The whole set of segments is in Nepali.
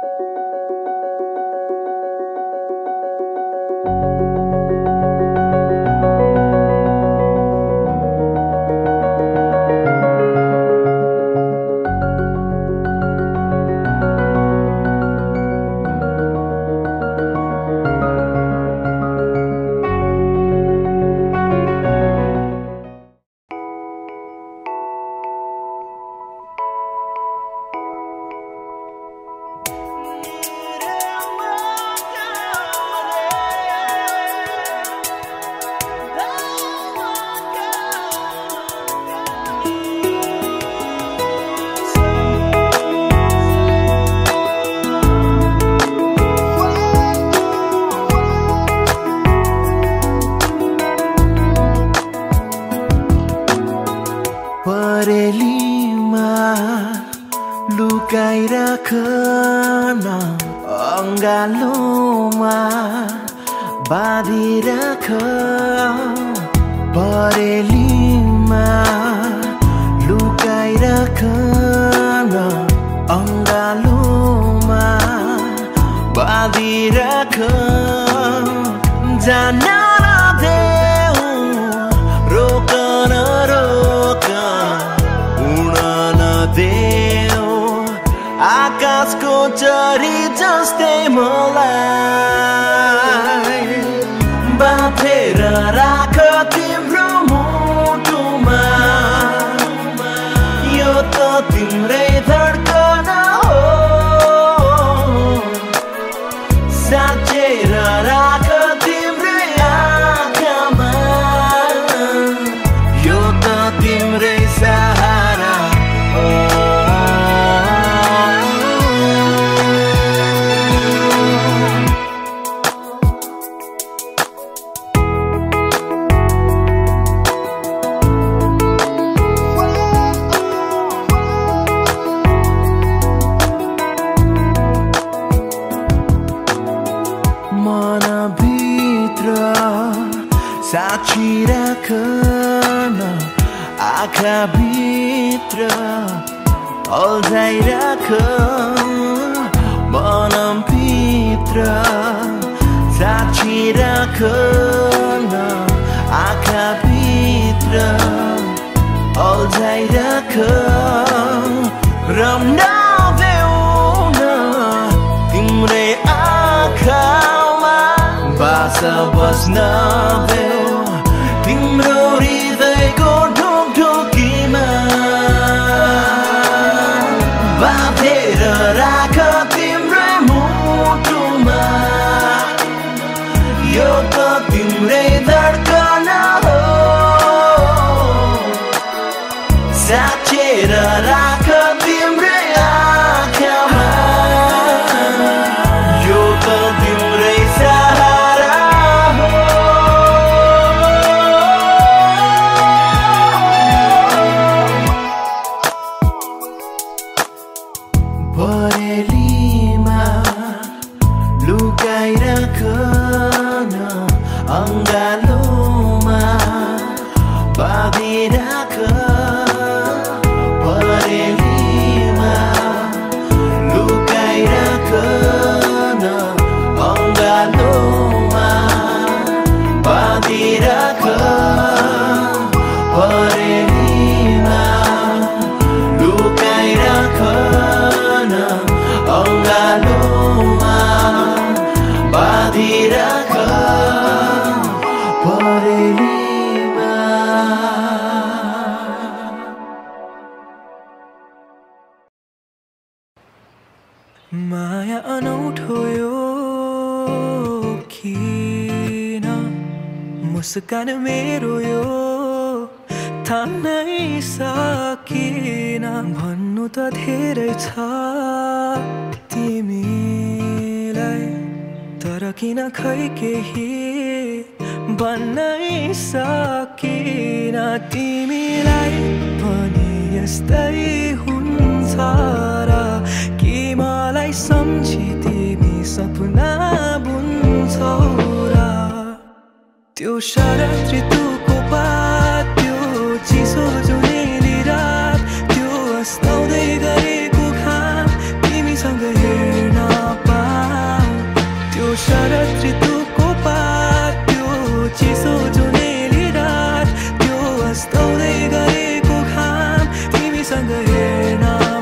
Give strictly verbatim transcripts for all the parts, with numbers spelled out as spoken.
परेलीमा लुकाइराख न अङ्गालोमा बाँधिराख परेलीमा लुकाइराख न अङ्गालोमा बाँधिराख जान नदेऊ रोक न रोक उड्न नदेऊ आकाशको चरी जस्तै मलाई बाँधेर राख तिम्रो मुटुमा यो त तिम्रै धड्कन हो साँचेर राख तिम्रै आँखामा यो त तिम्रै सहारा हो मनभित्र साक्षी राख न आँखाभित्र अल्झाइराख मनभित्र साक्षी राख न आँखाभित्र अल्झाइराख रम्न देऊ न तिम्रै आँखामा बास बस्न देऊ तिम्रो हृदयको ढुकढुकीमा बाँधेर राख तिम्रै मुटुमा यो त तिम्रै धड्कन हो साँचेर राख तिम्रै आँखामा यो त तिम्रै सहारा हो परेलीमा लुकाइराख न अङ्गालोमा बाँधिराख परेलीमा लुकाइराख न अङ्गालोमा बाँधिराख परेलीमा लुकाइराख न अङ्गालोमा बाँधिराख परेलीमा माया अनौठो यो किन मुस्कान मेरो यो थाम्नै सकिन भन्नु त धेरै छ तिमीलाई तर किन खै केही भन्नै सकिन तिमीलाई पनि यस्तै हुन्छ र कि मलाई सम्झी तिमी सपना बुन्छौ र त्यो शरद ऋतुको बात त्यो चिसो जुनेली रात त्यो अस्ताउँदै गरेको घाम तिमीसँग हेर्न शरद ऋतुको पात त्यो चिसो जुनेली रात त्यो अस्ताउँदै गरेको घाम तिमीसँग हेर्न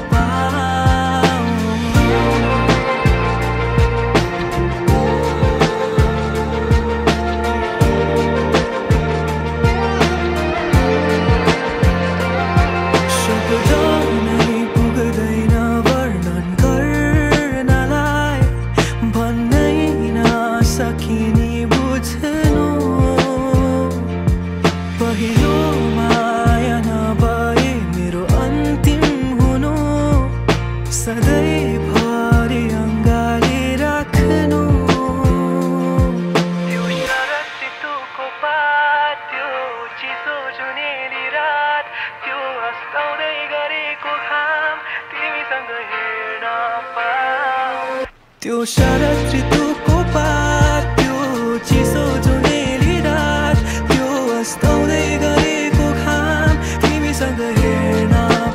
त्यो शरद ऋतुको पात त्यो चिसो जुनेली रात त्यो अस्ताउँदै गरेको घाम तिमीसँग हेर्न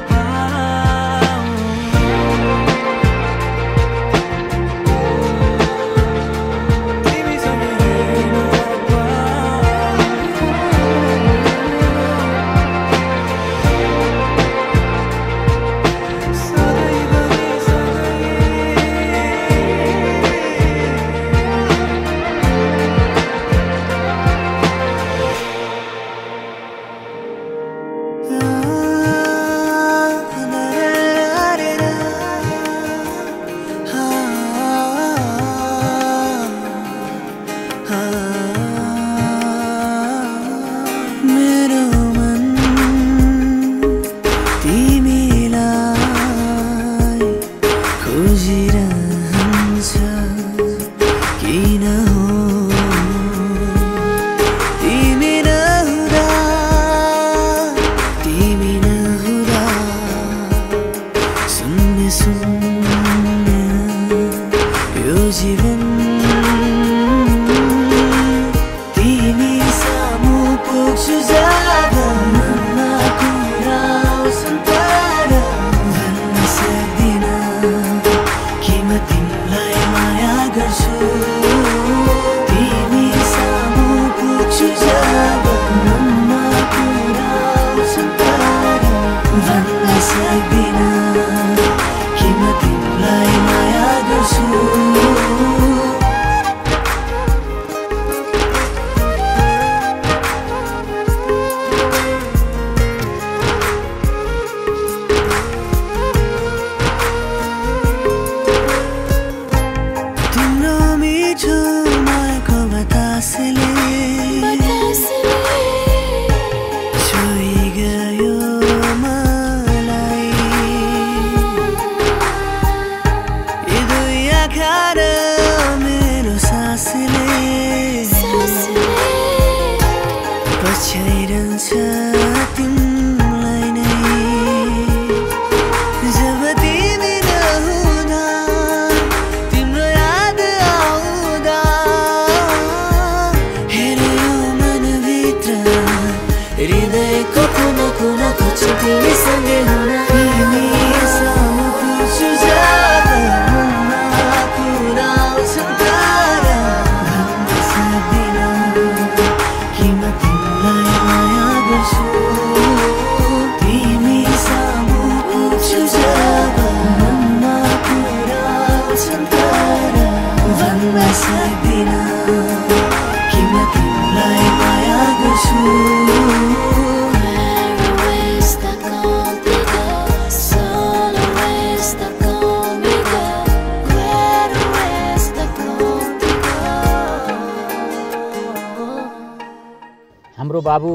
हाम्रो बाबु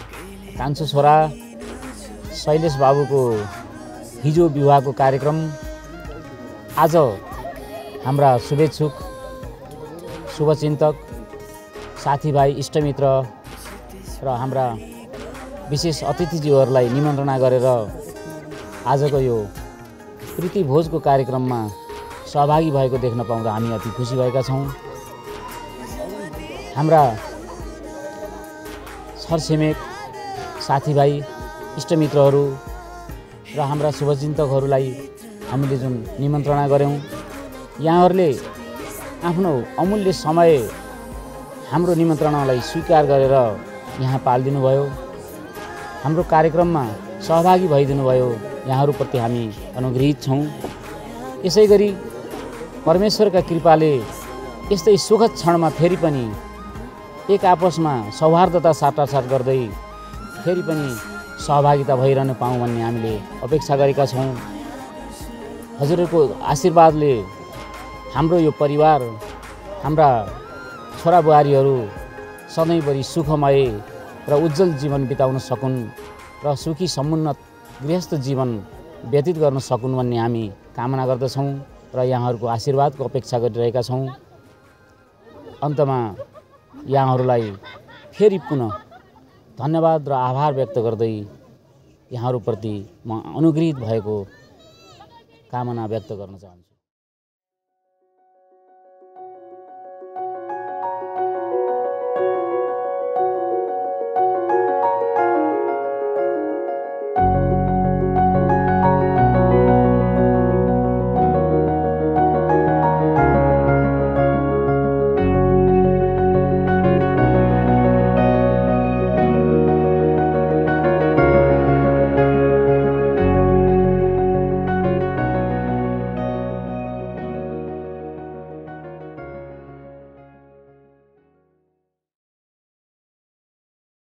कान्छो छोरा शैलेश बाबुको हिजो विवाहको कार्यक्रम आज हाम्रा शुभेच्छुक शुभचिन्तक साथीभाइ इष्टमित्र र हाम्रा विशेष अतिथिज्यूहरूलाई निमन्त्रणा गरेर आजको यो प्रीति भोजको कार्यक्रममा सहभागी भएको देख्न पाउँदा हामी अति खुसी भएका छौँ। हाम्रा छरछिमेक साथीभाइ इष्टमित्रहरू र हाम्रा शुभचिन्तकहरूलाई हामीले जुन निमन्त्रणा गऱ्यौँ, यहाँहरूले आफ्नो अमूल्य समय हाम्रो निमन्त्रणालाई स्वीकार गरेर यहाँ पालिदिनु भयो। हाम्रो कार्यक्रममा सहभागी भइदिनु भयो। यहाँहरूप्रति हामी अनुग्रहित छौँ। यसै गरी परमेश्वरका कृपाले यस्तै सुखद क्षणमा फेरि पनि एक आपसमा सौहार्दता साटासाट गर्दै फेरि पनि सहभागिता भइरहन पाऊँ भन्ने हामीले अपेक्षा गरेका छौँ। हजुरहरूको आशीर्वादले हाम्रो यो परिवार, हाम्रा छोराबुहारीहरू सधैँभरि सुखमय र उज्जवल जीवन बिताउन सकुन् र सुखी समुन्नत गृहस्थ जीवन व्यतीत गर्न सकुन् भन्ने हामी कामना गर्दछौँ र यहाँहरूको आशीर्वादको अपेक्षा गरिरहेका छौँ। अन्तमा यहाँहरूलाई फेरि पुनः धन्यवाद र आभार व्यक्त गर्दै यहाँहरूप्रति म अनुग्रहित भएको कामना व्यक्त गर्न चाहन्छु।